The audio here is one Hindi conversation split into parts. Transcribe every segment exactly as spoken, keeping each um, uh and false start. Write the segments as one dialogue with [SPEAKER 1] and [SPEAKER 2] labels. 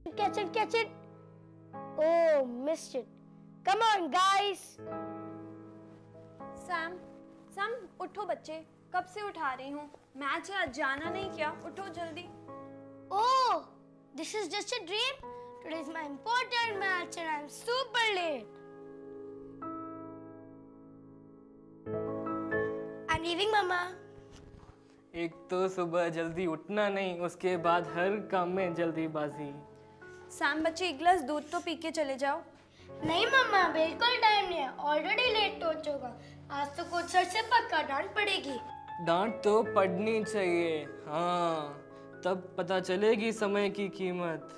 [SPEAKER 1] Catch it, catch it. Oh, missed it. Come on, guys.
[SPEAKER 2] Sam, Sam उठो बच्चे, कब से उठा रही हूँ। मैच है, आज जाना नहीं क्या? उठो जल्दी।
[SPEAKER 1] Oh, this is just a dream. Today is my important match and I'm super late. I'm leaving, Mama.
[SPEAKER 3] एक तो सुबह जल्दी उठना नहीं, उसके बाद हर काम में जल्दीबाजी।
[SPEAKER 2] सैम बच्चे, एक गिलास दूध तो पी के चले जाओ।
[SPEAKER 1] नहीं मम्मा, बिल्कुल टाइम नहीं है, ऑलरेडी लेट हो चुका। आज तो कोच सर से पक्का डांट पड़ेगी।
[SPEAKER 3] डांट तो पड़नी चाहिए, हाँ, तब पता चलेगी समय की कीमत।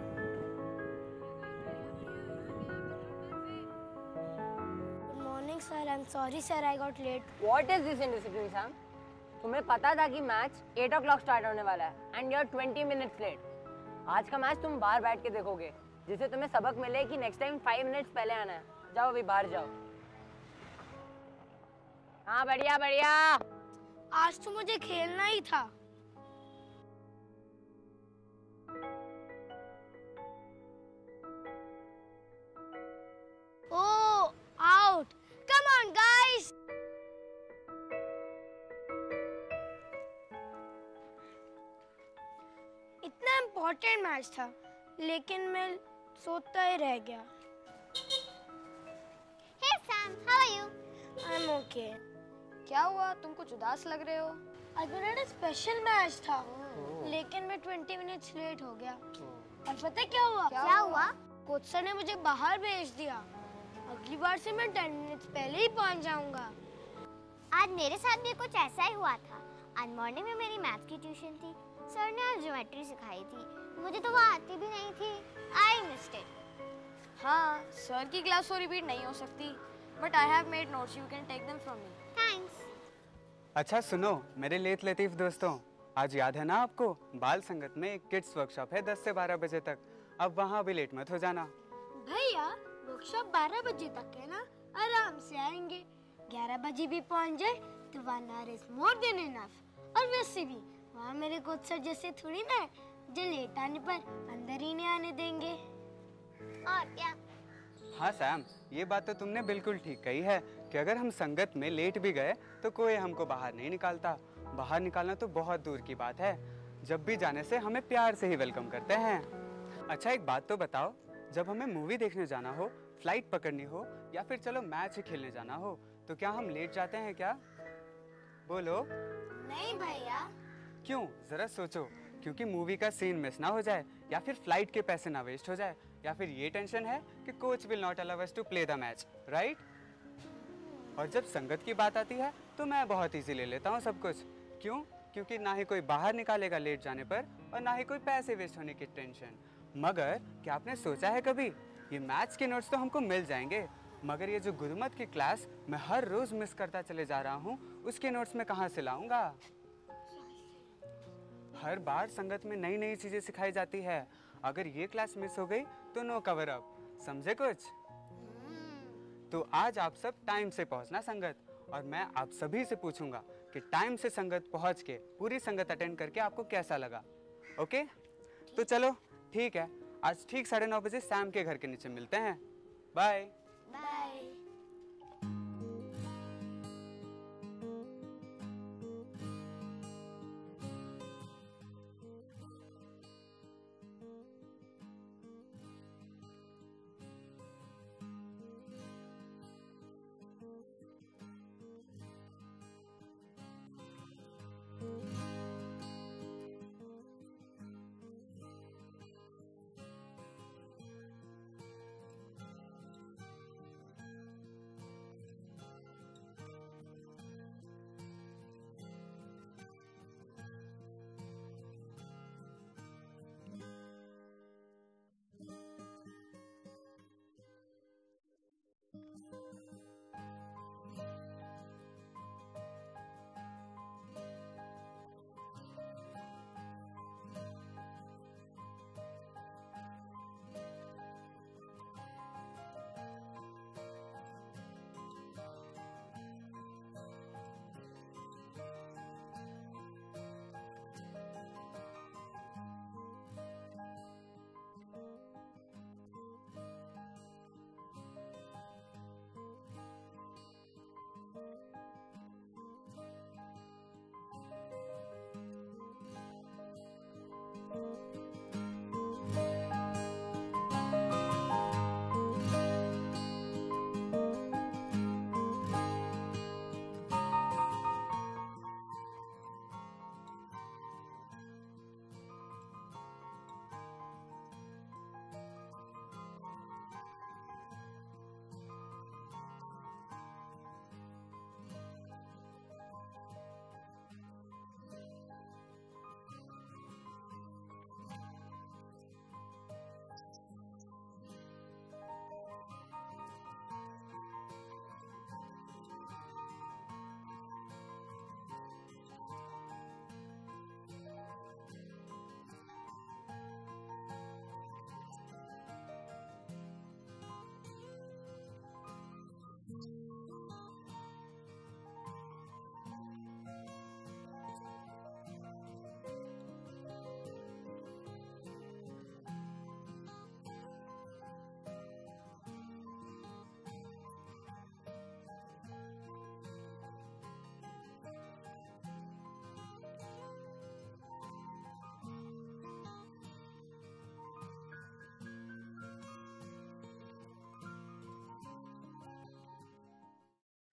[SPEAKER 1] Good morning sir, I'm sorry sir, I got late.
[SPEAKER 4] What is this indiscipline, Sam? तुम्हें पता था कि match eight o'clock start होने वाला है and you are twenty minutes late. आज का मैच तुम बाहर बैठ के देखोगे, जिससे तुम्हें सबक मिले कि नेक्स्ट टाइम फाइव मिनट्स पहले आना है। जाओ अभी बाहर जाओ। हाँ बढ़िया बढ़िया।
[SPEAKER 1] आज तो मुझे खेलना ही था। Oh, out! Come on, guys! इतना इम्पोर्टेंट मैच था, लेकिन मैं सोता ही रह गया।
[SPEAKER 5] Hey Sam, how are you?
[SPEAKER 1] I'm okay.
[SPEAKER 2] क्या हुआ, तुम कुछ उदास लग रहे हो?
[SPEAKER 1] आज मेरा स्पेशल मैच था, लेकिन मैं ट्वेंटी मिनट्स लेट हो गया। और पता है क्या हुआ?
[SPEAKER 5] क्या, क्या हुआ?
[SPEAKER 1] कोच सर ने मुझे बाहर भेज दिया। अगली बार से मैं टेन मिनट्स पहले ही पहुंच जाऊंगा।
[SPEAKER 5] आज मेरे साथ भी कुछ ऐसा ही हुआ था। आज मॉर्निंग में मेरी मैथ की ट्यूशन थी। सर ने आज ज्योमेट्री सिखाई थी, मुझे तो वो आती भी नहीं थी। I missed it.
[SPEAKER 2] हाँ, सर की क्लास तो रिपीट नहीं हो सकती, but I have made notes, you can take them from me.
[SPEAKER 5] Thanks.
[SPEAKER 6] अच्छा सुनो मेरे लेट लतीफ दोस्तों, आज याद है ना आपको, बाल संगत में एक किड्स वर्कशॉप है दस से बारह बजे तक। अब वहाँ भी लेट मत हो जाना।
[SPEAKER 1] भैया वर्कशॉप बारह बजे तक है ना, आराम से आएंगे। ग्यारह बजे भी पहुंच जाए तो one hour is more than enough. और वैसे भी वहाँ मेरे कोच सर जैसे थोड़ी ना है, जो लेट आने पर अंदर ही नहीं आने देंगे।
[SPEAKER 5] और क्या?
[SPEAKER 6] हाँ सैम, ये बात तो तुमने बिल्कुल ठीक कही है कि अगर हम संगत में लेट भी गए तो कोई हमको बाहर नहीं निकालता। बाहर निकालना तो बहुत दूर की बात है, जब भी जाने से हमें प्यार से ही वेलकम करते हैं। अच्छा एक बात तो बताओ, जब हमें मूवी देखने जाना हो, फ्लाइट पकड़नी हो या फिर चलो मैच ही खेलने जाना हो, तो क्या हम लेट जाते हैं क्या? बोलो।
[SPEAKER 1] नहीं भैया।
[SPEAKER 6] क्यों, जरा सोचो। क्योंकि मूवी का सीन मिस ना हो जाए, या फिर फ्लाइट के पैसे ना वेस्ट हो जाए, या फिर ये टेंशन है कि coach will not allow us to play the match, right? और जब संगत की बात आती है तो मैं बहुत इजी ले लेता हूँ सब कुछ। क्यों? क्योंकि ना ही कोई बाहर निकालेगा लेट जाने पर और ना ही कोई पैसे वेस्ट होने की टेंशन। मगर क्या आपने सोचा है कभी, ये मैथ्स के नोट्स तो हमको मिल जाएंगे, मगर ये जो गुरुमत की क्लास मैं हर रोज मिस करता चले जा रहा हूँ, उसके नोट्स में कहाँ से लाऊंगा? हर बार संगत में नई नई चीजें सिखाई जाती है। अगर ये क्लास मिस हो गई तो नो कवर अप, समझे कुछ? तो आज आप सब टाइम से पहुंचना संगत, और मैं आप सभी से पूछूंगा कि टाइम से संगत पहुंच के पूरी संगत अटेंड करके आपको कैसा लगा। ओके तो चलो ठीक है, आज ठीक साढ़े नौ बजे सैम के घर के नीचे मिलते हैं। Bye
[SPEAKER 1] bye.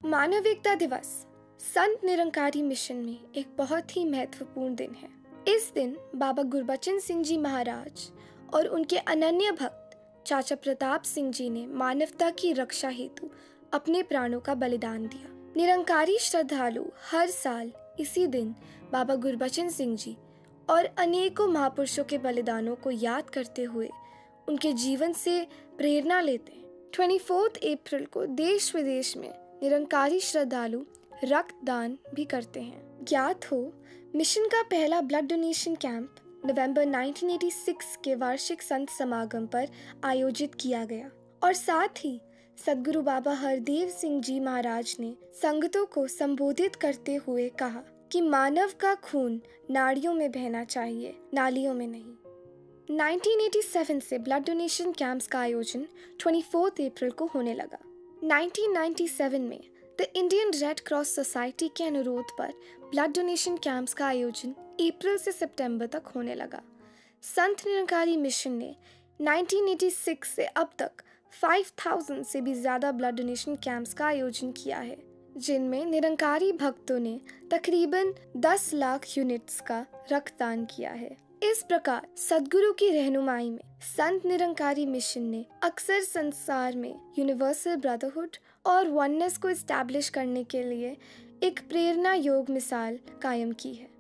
[SPEAKER 7] मानविकता दिवस संत निरंकारी मिशन में एक बहुत ही महत्वपूर्ण दिन है। इस दिन बाबा गुरबचन सिंह जी महाराज और उनके अनन्य भक्त चाचा प्रताप सिंह जी ने मानवता की रक्षा हेतु अपने प्राणों का बलिदान दिया। निरंकारी श्रद्धालु हर साल इसी दिन बाबा गुरबचन सिंह जी और अनेकों महापुरुषों के बलिदानों को याद करते हुए उनके जीवन से प्रेरणा लेते हैं। चौबीस अप्रैल को देश विदेश में निरंकारी श्रद्धालु रक्तदान भी करते हैं। ज्ञात हो, मिशन का पहला ब्लड डोनेशन कैंप नवंबर उन्नीस सौ छियासी के वार्षिक संत समागम पर आयोजित किया गया और साथ ही सद्गुरु बाबा हरदेव सिंह जी महाराज ने संगतों को संबोधित करते हुए कहा कि मानव का खून नाड़ियों में बहना चाहिए, नालियों में नहीं। उन्नीस सौ सत्तासी से ब्लड डोनेशन कैंप्स का आयोजन चौबीस अप्रैल को होने लगा। उन्नीस सौ सत्तानवे में the Indian Red Cross Society के अनुरोध पर ब्लड डोनेशन कैंप्स का आयोजन अप्रैल से सितंबर तक होने लगा। संत निरंकारी मिशन ने उन्नीस सौ छियासी से अब तक पाँच हज़ार से भी ज़्यादा ब्लड डोनेशन कैंप्स का आयोजन किया है, जिनमें निरंकारी भक्तों ने तकरीबन दस लाख यूनिट्स का रक्तदान किया है। इस प्रकार सद्गुरु की रहनुमाई में संत निरंकारी मिशन ने अक्सर संसार में यूनिवर्सल ब्रदरहुड और वननेस को इस्टेब्लिश करने के लिए एक प्रेरणा योग मिसाल कायम की है।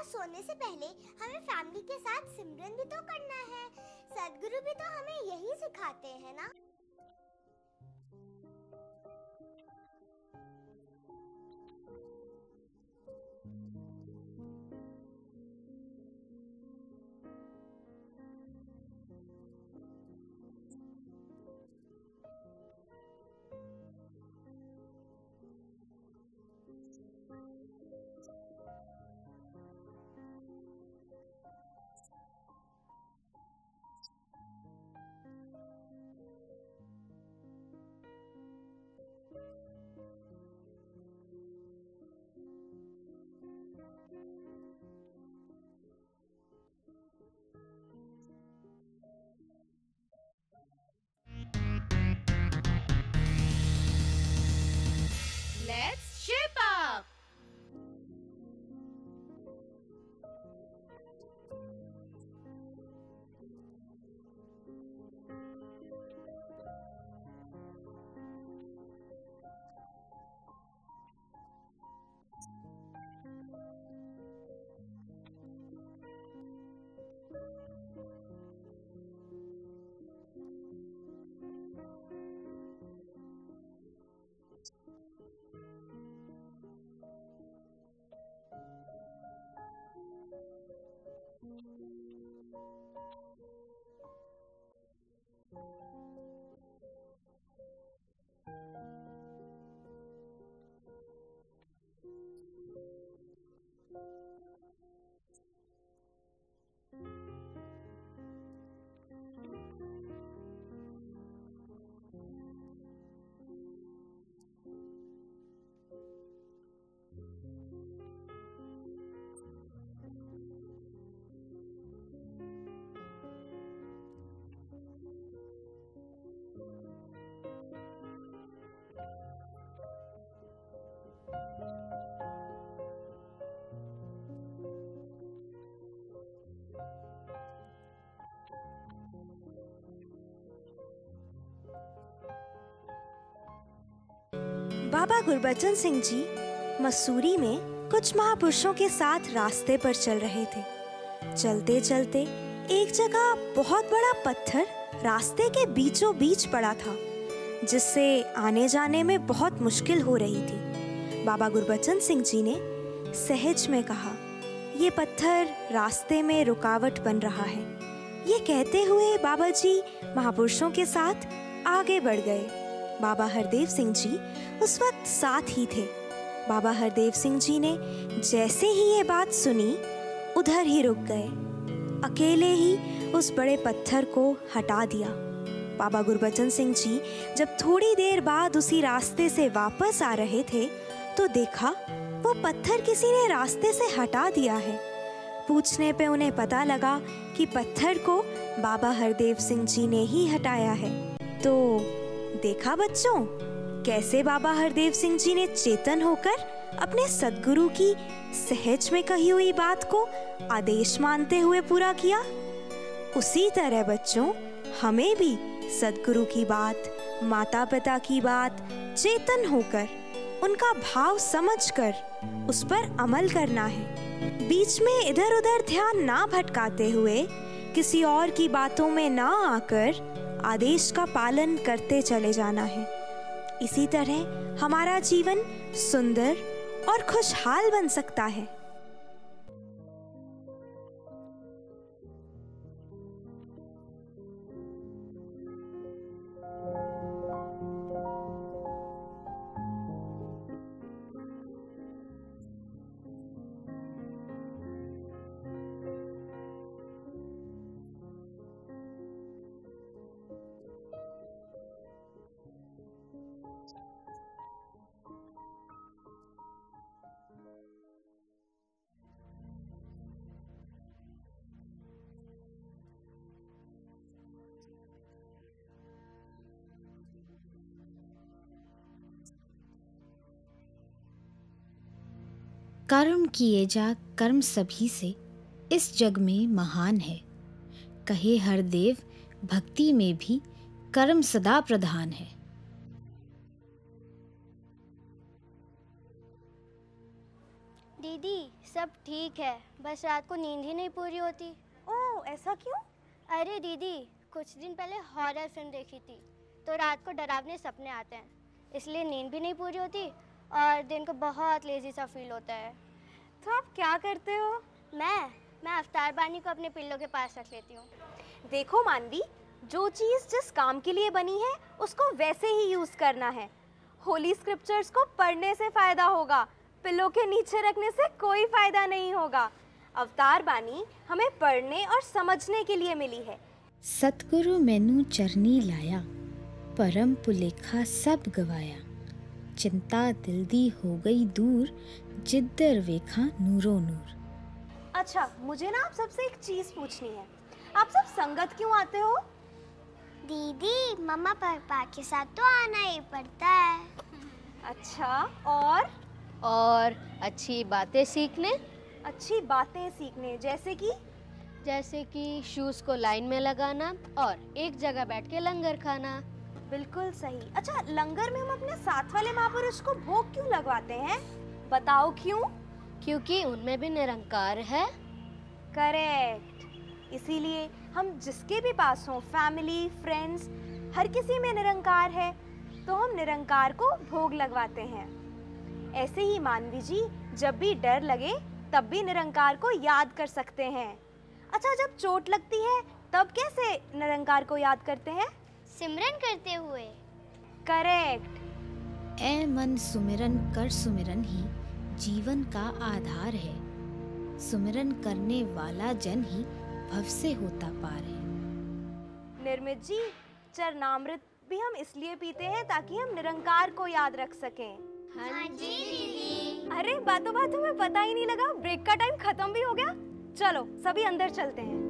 [SPEAKER 5] सोने से पहले हमें फैमिली के साथ सिमरन भी तो करना है। सदगुरु भी तो हमें यही सिखाते हैं ना।
[SPEAKER 8] Let's shape up!
[SPEAKER 9] बाबा गुरबचन सिंह जी मसूरी में कुछ महापुरुषों के साथ रास्ते पर चल रहे थे। चलते चलते एक जगह बहुत बड़ा पत्थर रास्ते के बीचों बीच पड़ा था, जिससे आने जाने में बहुत मुश्किल हो रही थी। बाबा गुरबचन सिंह जी ने सहज में कहा, ये पत्थर रास्ते में रुकावट बन रहा है। ये कहते हुए बाबा जी महापुरुषों के साथ आगे बढ़ गए। बाबा हरदेव सिंह जी उस वक्त साथ ही थे। बाबा हरदेव सिंह जी ने जैसे ही ये बात सुनी, उधर ही रुक गए। अकेले ही उस बड़े पत्थर को हटा दिया। बाबा गुरबचन सिंह जी जब थोड़ी देर बाद उसी रास्ते से वापस आ रहे थे, तो देखा वो पत्थर किसी ने रास्ते से हटा दिया है। पूछने पे उन्हें पता लगा कि पत्थर को बाबा हरदेव सिंह जी ने ही हटाया है। तो देखा बच्चों, कैसे बाबा हरदेव सिंह जी ने चेतन होकर अपने सद्गुरु की सहज में कही हुई बात को आदेश मानते हुए पूरा किया। उसी तरह बच्चों, हमें भी सद्गुरु की बात, माता पिता की बात चेतन होकर, उनका भाव समझकर उस पर अमल करना है। बीच में इधर उधर ध्यान ना भटकाते हुए, किसी और की बातों में ना आकर आदेश का पालन करते चले जाना है। इसी तरह हमारा जीवन सुंदर और खुशहाल बन सकता है।
[SPEAKER 10] कर्म किए जा कर्म सभी से इस जग में महान है। कहे हरदेव भक्ति में भी कर्म सदा प्रधान है।
[SPEAKER 1] दीदी, सब ठीक है, बस रात को नींद ही नहीं पूरी होती।
[SPEAKER 2] ओह, ऐसा क्यों?
[SPEAKER 1] अरे दीदी, कुछ दिन पहले हॉरर फिल्म देखी थी, तो रात को डरावने सपने आते हैं, इसलिए नींद भी नहीं पूरी होती और दिन को बहुत लेजी सा फील होता है।
[SPEAKER 2] तो आप क्या करते हो?
[SPEAKER 1] मैं मैं अवतार बानी को अपने पिल्लों के पास रख लेती हूँ।
[SPEAKER 2] देखो मानवी, जो चीज़ जिस काम के लिए बनी है उसको वैसे ही यूज़ करना है। होली स्क्रिप्चर्स को पढ़ने से फ़ायदा होगा, पिल्लों के नीचे रखने से कोई फ़ायदा नहीं होगा। अवतार बानी हमें पढ़ने और समझने के लिए मिली है।
[SPEAKER 10] सतगुरु मैनू चरनी लाया, परम पुलेखा सब गवाया, चिंता दिल दी हो गई दूर, जिद्दर वेखा नूरो नूर।
[SPEAKER 2] अच्छा, मुझे ना आप सबसे एक चीज़ पूछनी है, आप सब संगत क्यों आते हो?
[SPEAKER 5] दीदी, मम्मा पापा के साथ तो आना ही पड़ता है।
[SPEAKER 2] अच्छा, और
[SPEAKER 11] और अच्छी बातें सीखने।
[SPEAKER 2] अच्छी बातें सीखने जैसे कि
[SPEAKER 11] जैसे कि शूज़ को लाइन में लगाना और एक जगह बैठ के लंगर खाना।
[SPEAKER 2] बिल्कुल सही। अच्छा, लंगर में हम अपने साथ वाले महापुरुष को भोग क्यों लगवाते हैं? बताओ क्यों?
[SPEAKER 11] क्योंकि उनमें भी निरंकार है।
[SPEAKER 2] करेक्ट। इसीलिए हम जिसके भी पास हो, फैमिली, फ्रेंड्स, हर किसी में निरंकार है, तो हम निरंकार को भोग लगवाते हैं। ऐसे ही मानवी जी, जब भी डर लगे तब भी निरंकार को याद कर सकते हैं। अच्छा, जब चोट लगती है तब कैसे निरंकार को याद करते हैं?
[SPEAKER 5] सिमरन करते हुए।
[SPEAKER 2] करेक्ट।
[SPEAKER 10] ए मन सुमिरन कर, सुमिरन ही जीवन का आधार है, सुमिरन करने वाला जन ही भव से होता पार है।
[SPEAKER 2] निर्मित जी, चरणामृत भी हम इसलिए पीते हैं ताकि हम निरंकार को याद रख सकें।
[SPEAKER 5] हाँ जी दीदी।
[SPEAKER 2] अरे बातों बातों में पता ही नहीं लगा, ब्रेक का टाइम खत्म भी हो गया। चलो सभी अंदर चलते हैं।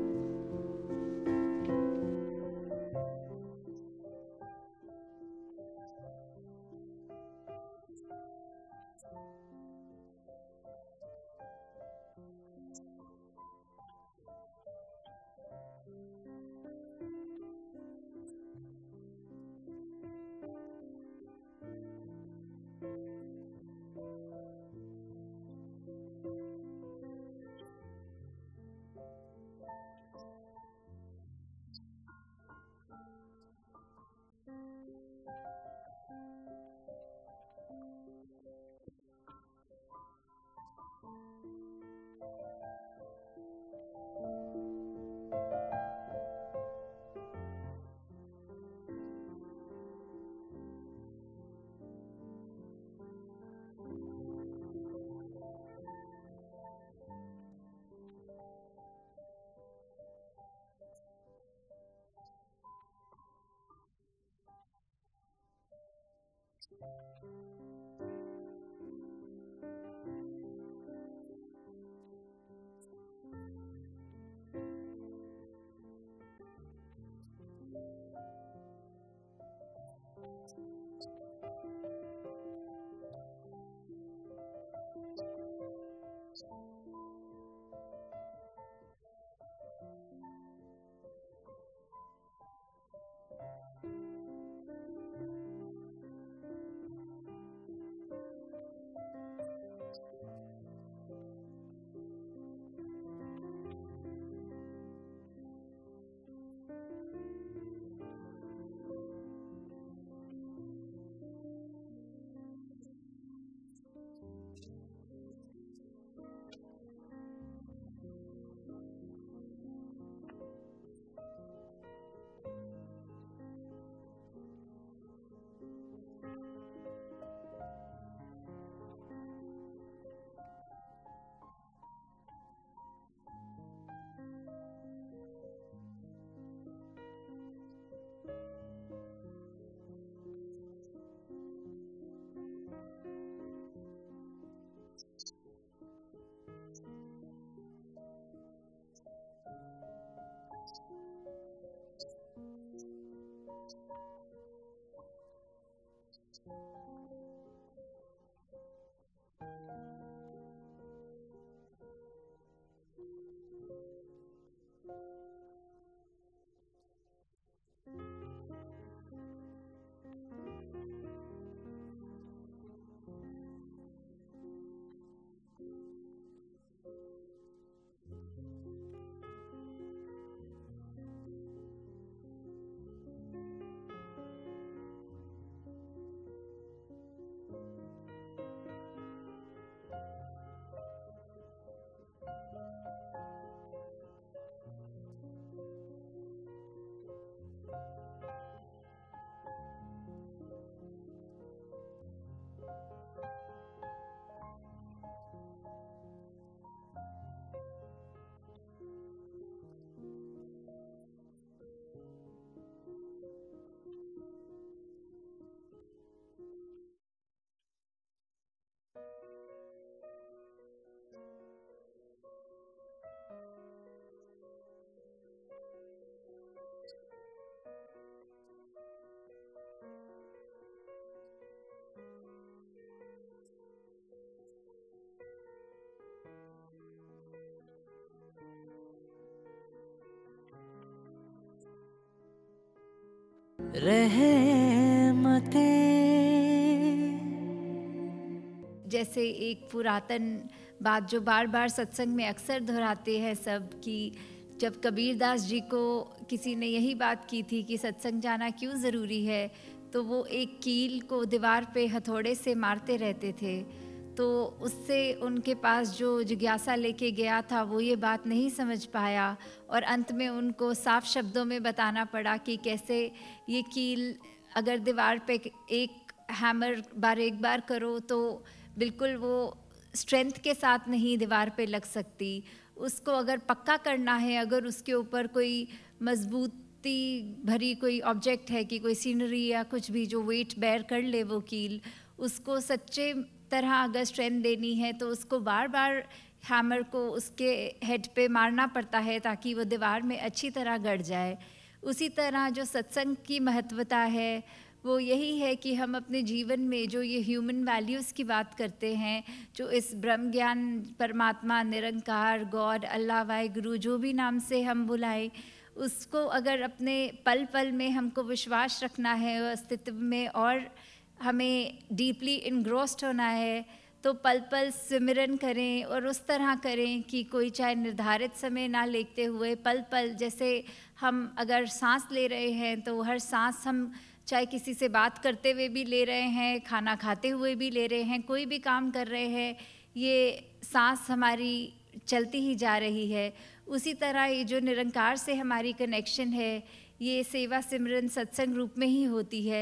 [SPEAKER 12] जैसे एक पुरातन बात जो बार बार सत्संग में अक्सर दोहराते हैं सब, कि जब कबीरदास जी को किसी ने यही बात की थी कि सत्संग जाना क्यों ज़रूरी है, तो वो एक कील को दीवार पे हथौड़े से मारते रहते थे। तो उससे उनके पास जो जिज्ञासा लेके गया था वो ये बात नहीं समझ पाया, और अंत में उनको साफ शब्दों में बताना पड़ा कि कैसे ये कील अगर दीवार पे एक हैमर बार एक बार करो तो बिल्कुल वो स्ट्रेंथ के साथ नहीं दीवार पे लग सकती। उसको अगर पक्का करना है, अगर उसके ऊपर कोई मजबूती भरी कोई ऑब्जेक्ट है कि कोई सीनरी या कुछ भी जो वेट बेयर कर ले वो कील, उसको सच्चे तरह अगर स्ट्रेंथ देनी है तो उसको बार बार हैमर को उसके हेड पे मारना पड़ता है ताकि वो दीवार में अच्छी तरह गड़ जाए। उसी तरह जो सत्संग की महत्वता है वो यही है कि हम अपने जीवन में जो ये ह्यूमन वैल्यूज़ की बात करते हैं, जो इस ब्रह्म ज्ञान, परमात्मा, निरंकार, गॉड, अल्लाह, वाहिगुरु, जो भी नाम से हम बुलाएं, उसको अगर अपने पल पल में हमको विश्वास रखना है अस्तित्व में और हमें डीपली इनग्रोस्ड होना है, तो पल पल सिमरन करें और उस तरह करें कि कोई चाहे निर्धारित समय ना लेते हुए पल पल, जैसे हम अगर सांस ले रहे हैं तो हर सांस हम चाहे किसी से बात करते हुए भी ले रहे हैं, खाना खाते हुए भी ले रहे हैं, कोई भी काम कर रहे हैं, ये सांस हमारी चलती ही जा रही है। उसी तरह ये जो निरंकार से हमारी कनेक्शन है, ये सेवा सिमरन सत्संग रूप में ही होती है।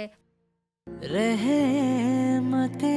[SPEAKER 12] रहमते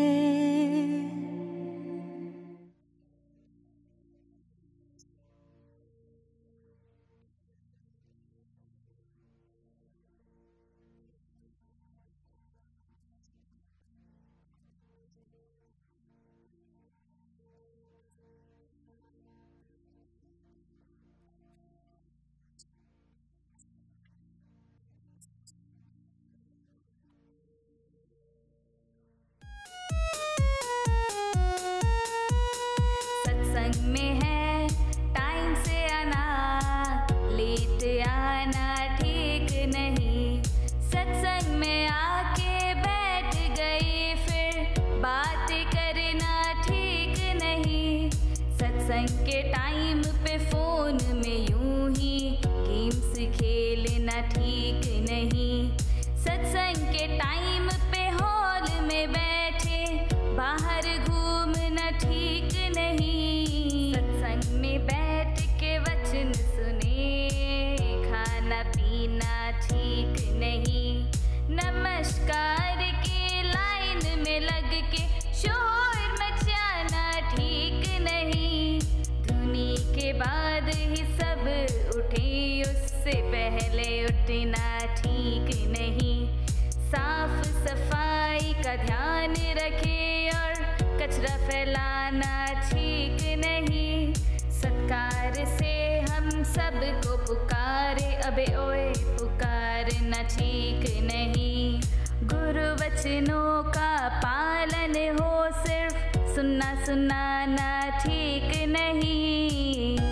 [SPEAKER 13] में है टाइम से आना, लेट आना ठीक नहीं। सत्संग में आके बैठ गए फिर बात करना ठीक नहीं। सत्संग के टाइम पे फोन में यूं ही गेम्स खेलना ठीक नहीं। सत्संग के टाइम पे हॉल में बैठे बाहर घूमना ठीक नहीं। सत्संग में बैठ के वचन सुने, खाना पीना ठीक नहीं। नमस्कार की लाइन में लग के शोर मचाना ठीक नहीं। धुनी के बाद ही सब उठे, उससे पहले उठना ठीक नहीं। साफ सफाई का ध्यान रखे और कचरा फैलाना ठीक नहीं। सत्कार से हम सबको पुकारे, अबे ओए पुकारना ठीक नहीं। गुरु वचनों का पालन हो, सिर्फ सुनना सुनाना ठीक नहीं।